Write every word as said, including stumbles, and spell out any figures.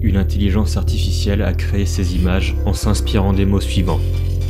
une intelligence artificielle a créé ces images en s'inspirant des mots suivants: